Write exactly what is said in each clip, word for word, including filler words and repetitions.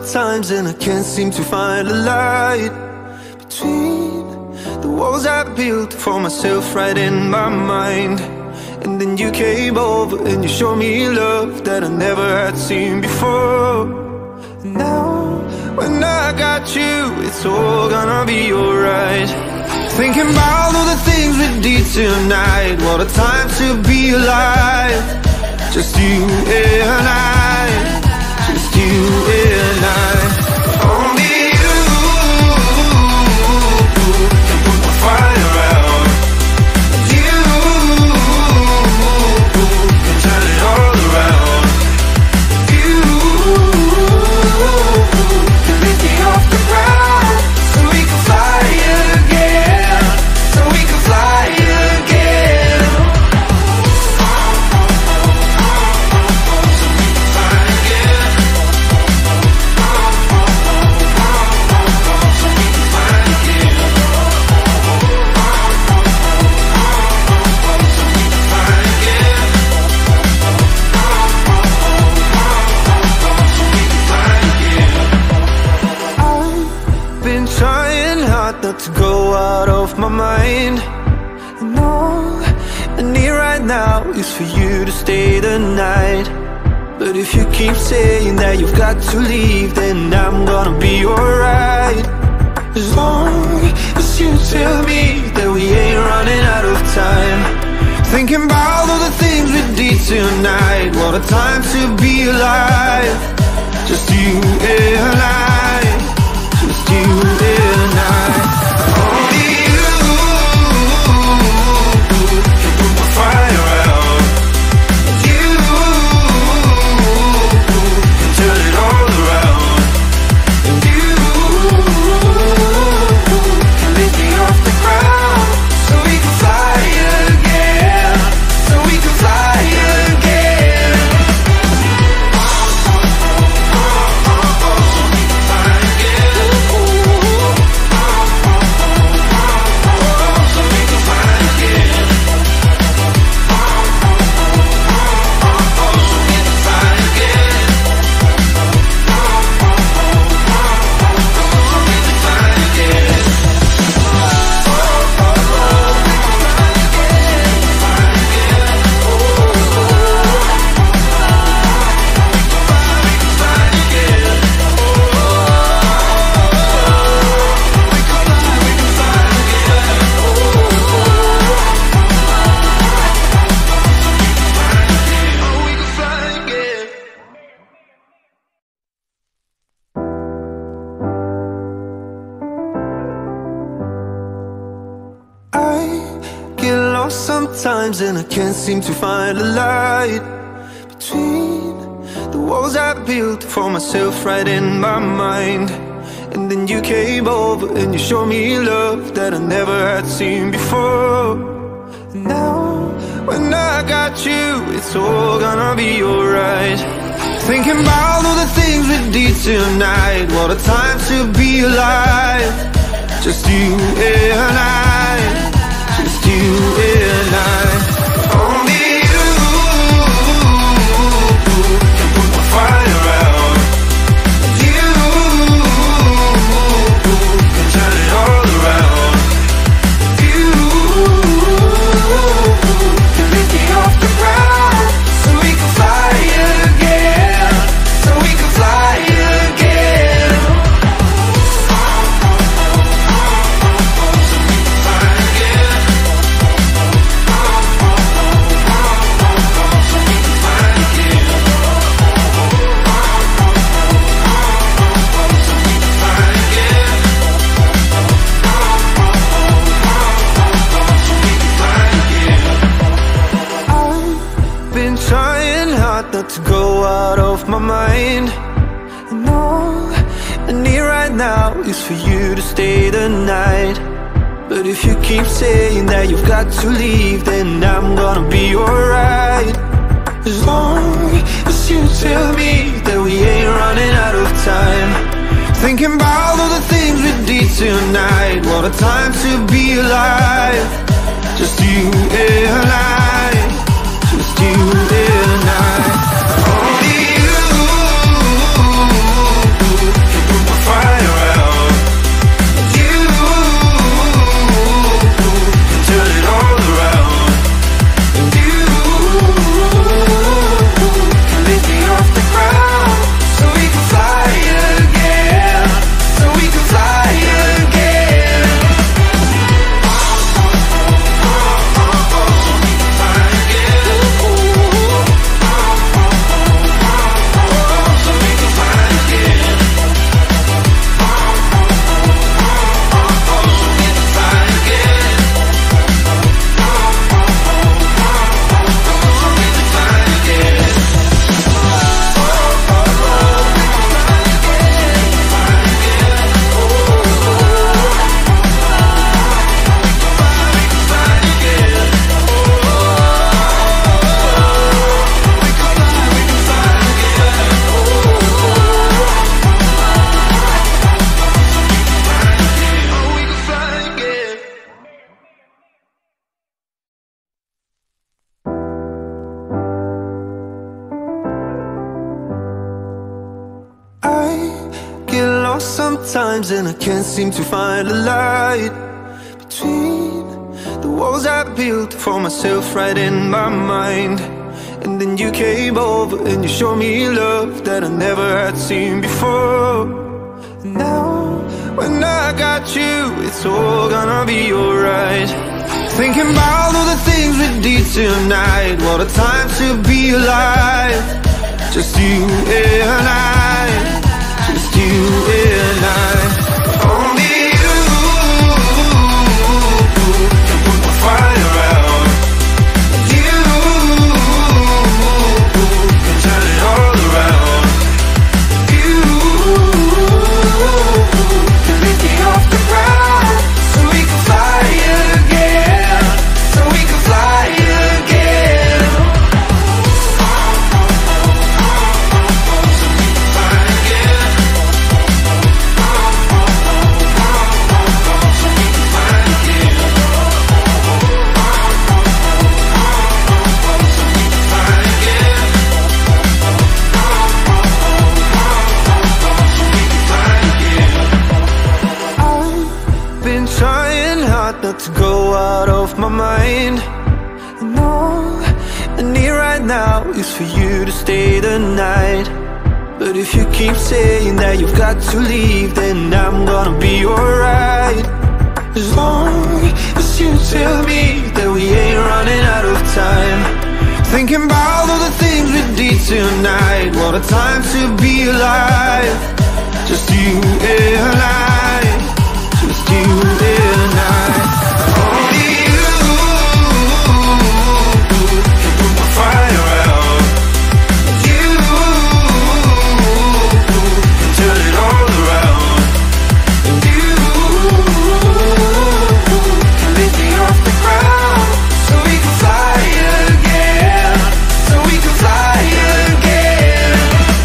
sometimes and I can't seem to find a light between the walls I built for myself right in my mind. And then you came over and you showed me love that I never had seen before. Now, when I got you, it's all gonna be alright. Thinking about all the things we did tonight. What a time to be alive. Just you and I. Just you and I. Only you can put the fire out. You can turn it all around. You can lift me off the ground, so we can fly again. So we can fly again. So we can fly again. So we can fly again. So we can fly again. So we can fly again. I've been trying hard not to go out of my mind. And all I need right now is for you to stay the night. But if you keep saying that you've got to leave, then I'm gonna be alright. As long as you tell me that we ain't running out of time. Thinking about all the things we did tonight. What a time to be alive. Just you and I. Just you and I. Only you can put the fire out. You can turn it all around. And you can lift me off the ground, so we can fly again. So we can fly again. So we can fly again. So we can fly again. So we can fly again. So we can fly again. I get lost sometimes and I can't seem to find a light between the walls I built for myself right in my mind. And then you came over and you showed me love that I never had seen before. Now, when I got you, it's all gonna be alright. Thinking about all the things we did tonight. What a time to be alive. Just you and I. Just you and I. Only you can put the fire out. You can turn it all around. You can lift me off the ground, so we can fly again. So we can fly again. So we can fly again. So we can fly again. So we can fly again. So we can fly again. I've been trying hard not to go out of my mind. And all I need right now is for you to stay the night. But if you keep saying that you've got to leave, then I'm gonna be alright. As long as you tell me that we ain't running out of time. Thinking about all the things we did tonight. What a time to be alive. Just you and I. Just you and I. Only you sometimes and I can't seem to find a light between the walls I built for myself right in my mind. And then you came over and you showed me love that I never had seen before. And now when I got you, it's all gonna be alright. Thinking about all the things we did tonight. What a time to be alive. Just you and I, just you and I. Only you can put the fire out. You can turn it all around. You can lift me off the ground so we can fly again, so we can fly again. Trying hard not to go out of my mind. And all I need right now is for you to stay the night. But if you keep saying that you've got to leave, then I'm gonna be alright. As long as you tell me that we ain't running out of time. Thinking about all the things we did tonight. What a time to be alive. Just you and I, just you and I. Only you can put my fire out. You can turn it all around. And you can lift me off the ground so we can fly again, so we can fly again.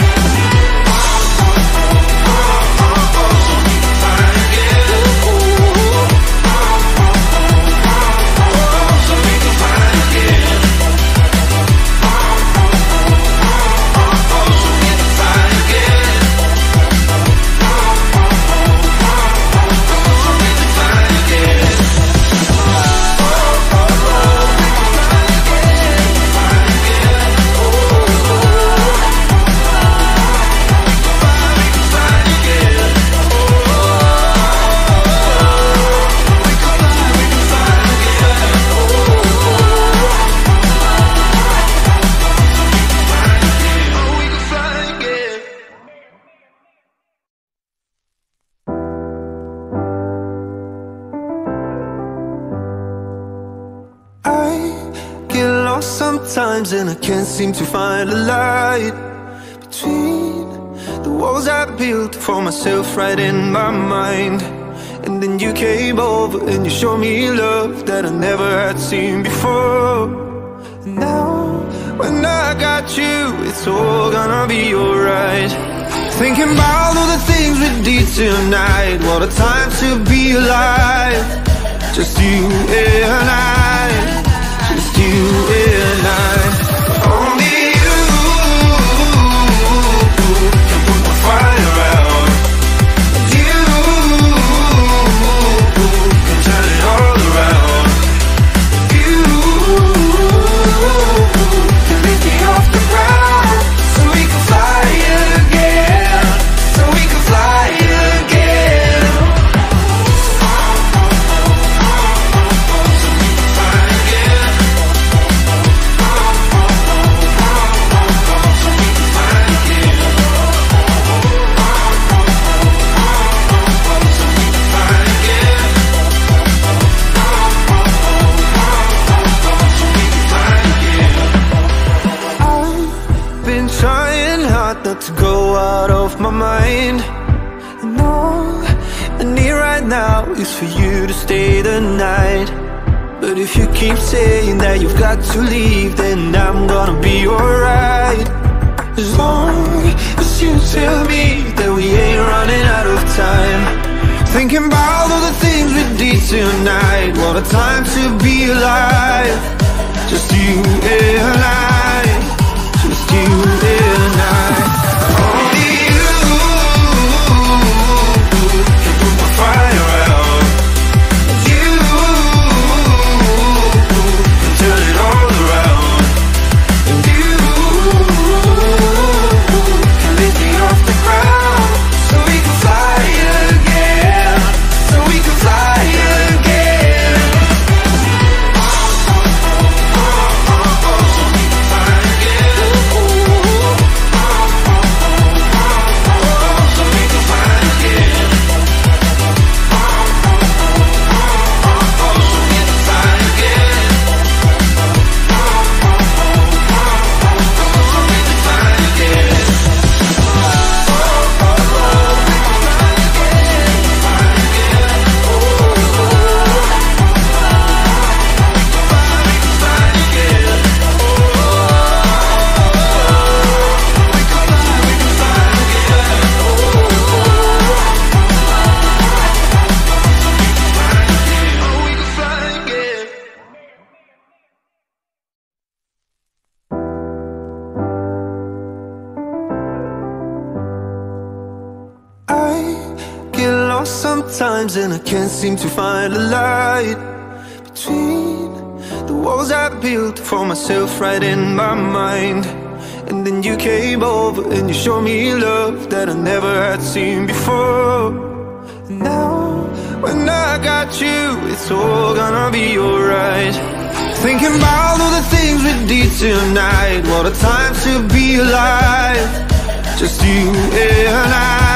Sometimes and I can't seem to find a light between the walls I built for myself right in my mind. And then you came over and you showed me love that I never had seen before. And now when I got you, it's all gonna be alright. Thinking about all the things we did tonight. What a time to be alive. Just you and I, just you and I. Only you can put the fire out. You can turn it all around. You can lift me off the ground so we can fly again, so we can fly again. Not to go out of my mind. And all I need right now is for you to stay the night. But if you keep saying that you've got to leave, then I'm gonna be alright. As long as you tell me that we ain't running out of time. Thinking about all the things we did tonight. What a time to be alive. Just you and I, just you and I. Only you sometimes and I can't seem to find a light between the walls I built for myself right in my mind. And then you came over and you showed me love that I never had seen before. And now, when I got you, it's all gonna be alright. Thinking about all the things we did tonight. What a time to be alive. Just you and I.